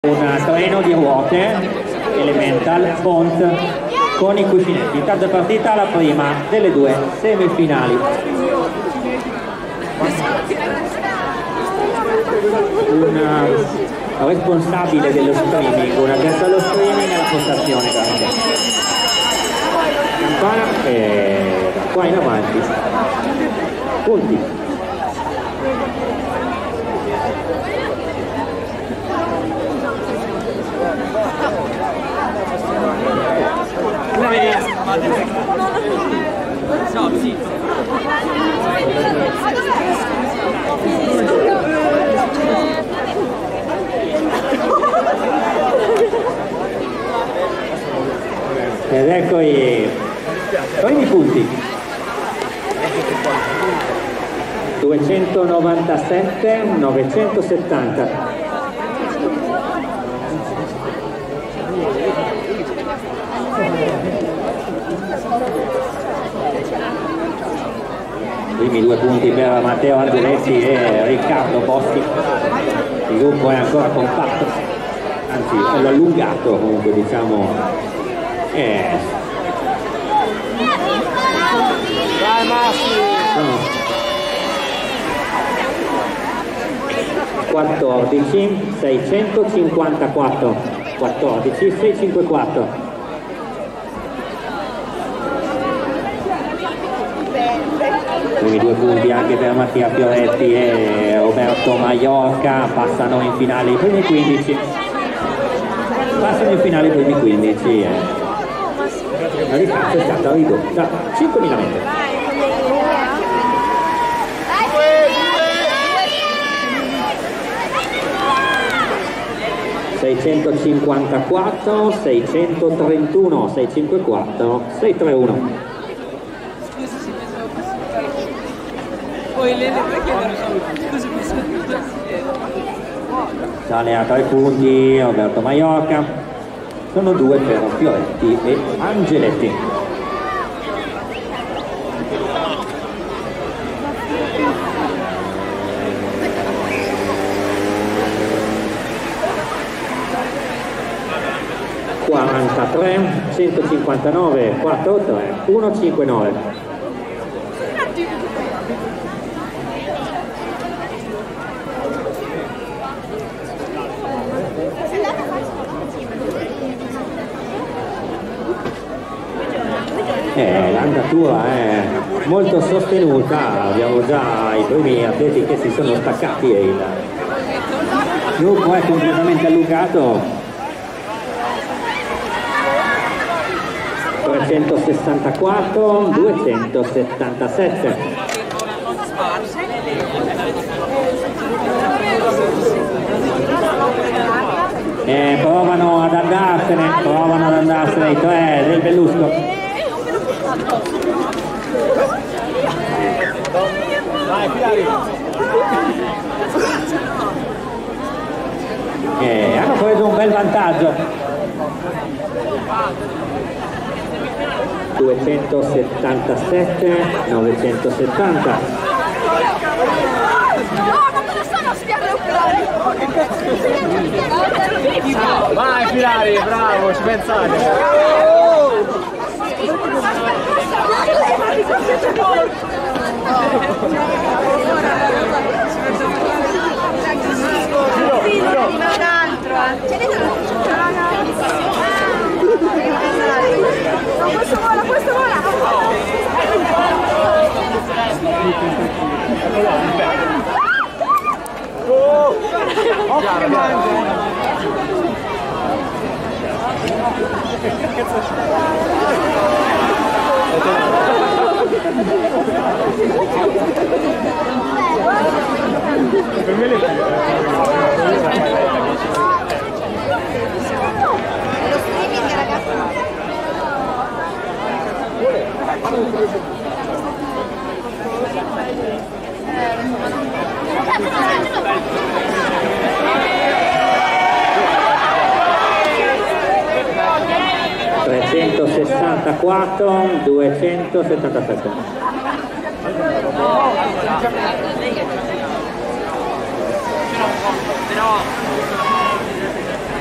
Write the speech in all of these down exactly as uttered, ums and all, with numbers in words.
Un treno di ruote Elemental Bond con i cuscinetti. Terza partita, la prima delle due semifinali. Un responsabile dello streaming, un agente allo streaming e la postazione grande. Campana e da qua in avanti. Punti. No, sì. Ed ecco i primi punti. duecentonovantasette novecentosettanta. Primi due punti per Matteo Angeletti e Riccardo Boschi. Il gruppo è ancora compatto, anzi è allungato comunque, diciamo. Eh. Vai Massimo! quattordici seicentocinquantaquattro, quattordici seicentocinquantaquattro. Quindi due punti anche per Mattia Fioretti e Roberto Maiorca. Passano in finale i primi quindici. Passano in finale i primi quindici. Eh. La distanza è stata ridotta cinquemila metri. seicentocinquantaquattro seicentotrentuno, seicentocinquantaquattro seicentotrentuno. Sale a tre punti Roberto Maiorca, sono due per Fioretti e Angeletti. quarantatré centocinquantanove quarantatré centocinquantanove. Eh, l'andatura è molto sostenuta, abbiamo già i primi atleti che si sono staccati e il gruppo è completamente allungato. trecentosessantaquattro duecentosettantasette. Eh, provano ad andarsene, provano ad andarsene i tre del Bellusco. Eh, hanno preso un bel vantaggio. duecentosettantasette novecentosettanta. Vai Filari, bravo, ci pensate. Questo vola, questo vola! Oh! Occhio che mangia! Per me le Lo streaming, ragazzi. trecentosessantaquattro duecentosettantasette. però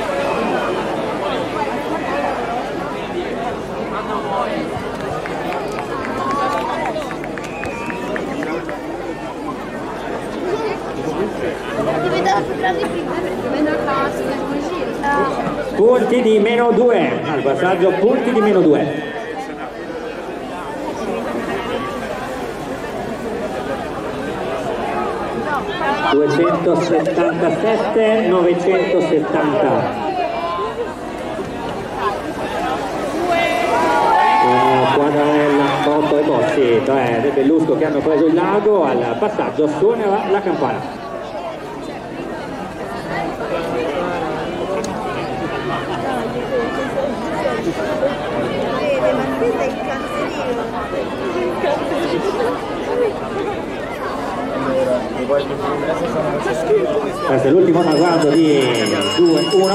punti di meno due, al passaggio punti di meno due. duecentosettantasette novecentosettanta. Quadrarella, Botto e Bossi, tre del Bellusco che hanno preso il largo. Al passaggio suonerà la campana. Questo è l'ultimo traguardo di due uno.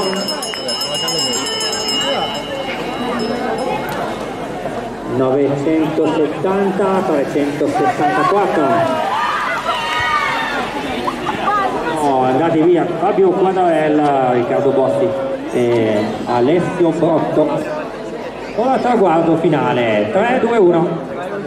novecentosettanta trecentosessantaquattro. No, andati via Fabio Quadrarella, Riccardo Bossi e Alessio Brotto. Ora traguardo finale tre due uno.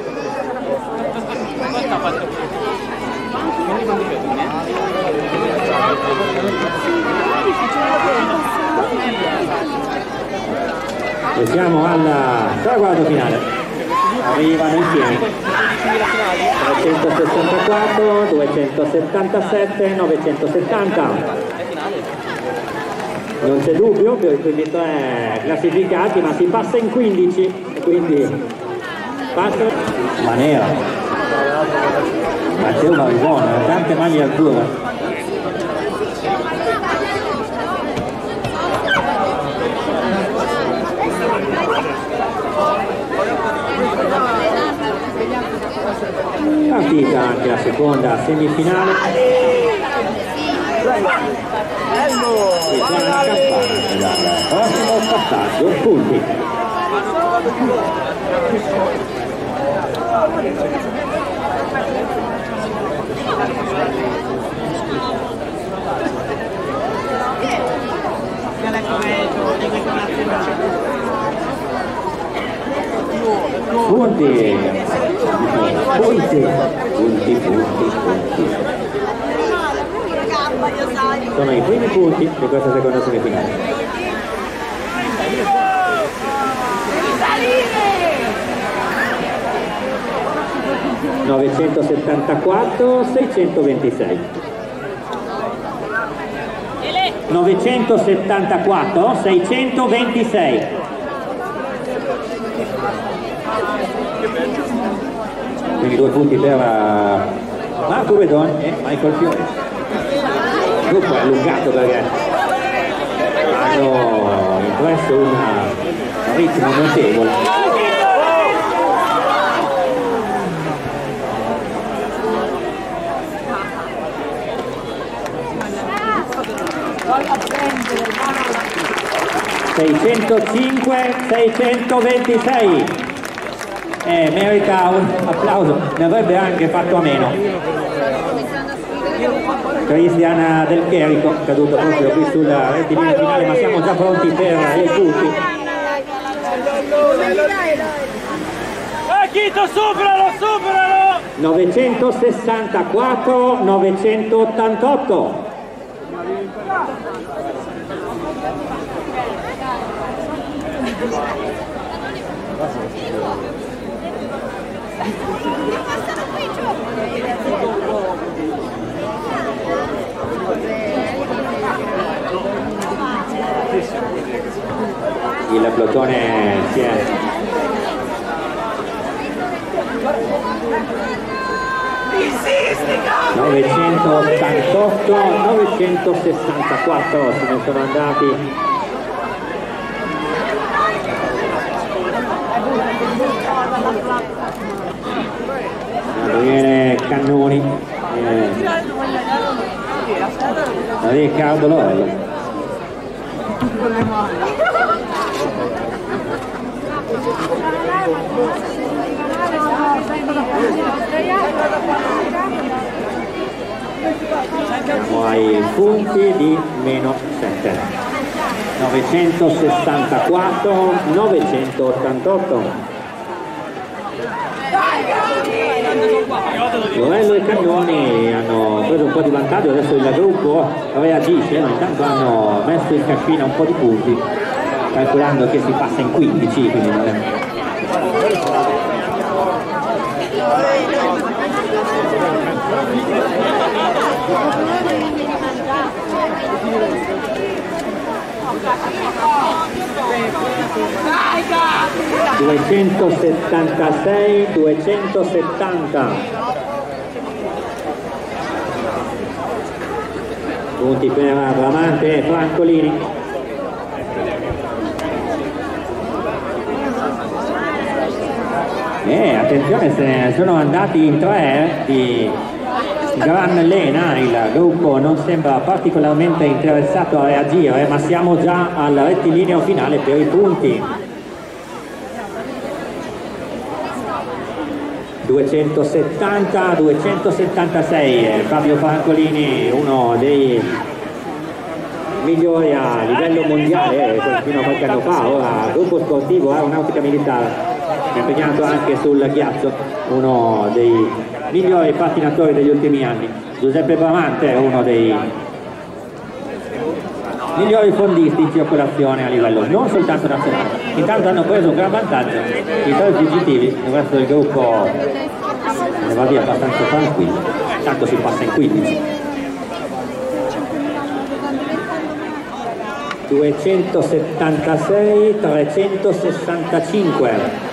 E siamo al traguardo finale. Arrivano insieme trecentosessantaquattro, duecentosettantasette, novecentosettanta. Non c'è dubbio per i primi tre classificati, ma si passa in quindici, quindi passa Manera, Matteo Marisone, tante maglie azzurre. Partita anche la seconda semifinale e c'è la campana dal prossimo passaggio punti. Punti, punti, punti, punti, punti. Sono i primi punti di questa seconda semifinale. novecentosettantaquattro seicentoventisei. novecentosettantaquattro seicentoventisei. Quindi due punti per Marco Bedon e Michael Fiore. Il gruppo è allungato perché hanno impresso un ritmo notevole. seicentocinque seicentoventisei. Eh, merita un applauso, ne avrebbe anche fatto a meno Cristian Del Cherico, caduto proprio qui sulla rettilinea finale, ma siamo già pronti per i punti. Chito, superalo, superalo! novecentosessantaquattro novecentottantotto. Il plotone si è novecentottantotto novecentosessantaquattro, se ne sono andati Gabriele Cannoni e Riccardo Lorello. Siamo ai punti di meno sette. novecentosessantaquattro novecentottantotto. Lorello e Cannoni hanno preso un po' di vantaggio, adesso il gruppo reagisce, ma intanto hanno messo in cascina un po' di punti. calcolando che si passa in quindici, quindi non è... duecentosettantasei duecentosettanta punti per Bramante e Francolini. E attenzione, se ne sono andati in tre di Gran Lena, il gruppo non sembra particolarmente interessato a reagire, ma siamo già al rettilineo finale per i punti. duecentosettanta duecentosettantasei, Fabio Francolini, uno dei migliori a livello mondiale fino a qualche anno fa, ora gruppo sportivo Aeronautica Militare, impegnato anche sul ghiaccio, uno dei migliori pattinatori degli ultimi anni. Giuseppe Bramante è uno dei migliori fondisti in circolazione a livello non soltanto nazionale. Intanto hanno preso un gran vantaggio i tre fuggitivi, il resto del gruppo ne va via abbastanza tranquillo, tanto si passa in quindici. duecentosettantasei trecentosessantacinque,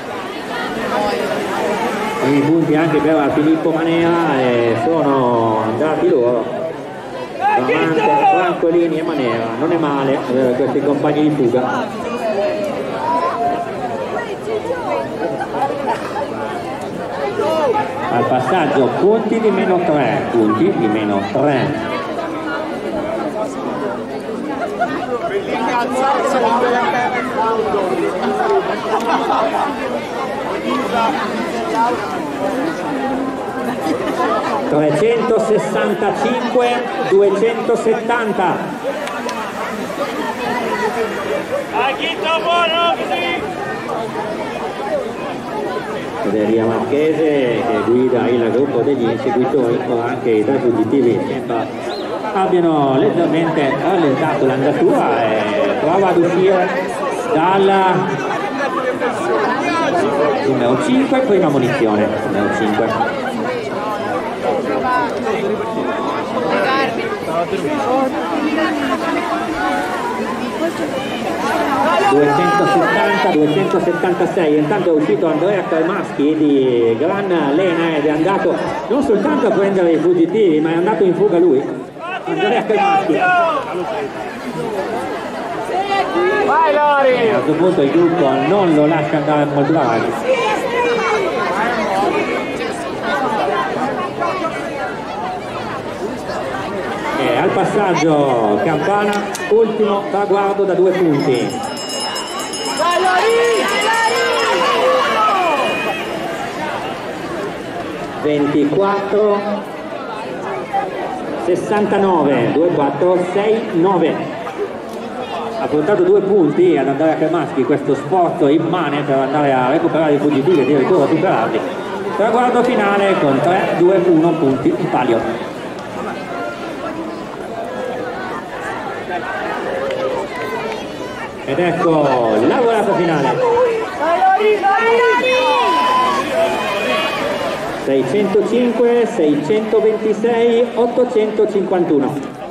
i punti anche per Filippo Manera, e sono andati loro, Bramante, Francolini e Manera. Non è male avere questi compagni di fuga. Al passaggio punti di meno tre, punti di meno tre. trecentosessantacinque duecentosettanta. Federica Marchese che guida il gruppo degli inseguitori, o anche i tre fuggitivi sembra abbiano leggermente rallentato l'andatura e prova ad uscire dal numero cinque, prima munizione, numero cinque. duecentosettanta duecentosettantasei, intanto è uscito Andrea Calmaschi di Gran Lena ed è andato non soltanto a prendere i fuggitivi, ma è andato in fuga lui, Andrea Calmaschi. Vai Lori! A questo punto il gruppo non lo lascia andare molto avanti. E al passaggio Campana, ultimo traguardo da due punti. Vai Lori! ventiquattro sessantanove, due quattro sei nove. Ha portato due punti ad Andrea Calmaschi, questo sforzo immane per andare a recuperare i fuggitivi e addirittura superarli. Traguardo finale con tre due uno punti in palio. Ed ecco la volata finale. seicentocinque, seicentoventisei, ottocentocinquantuno.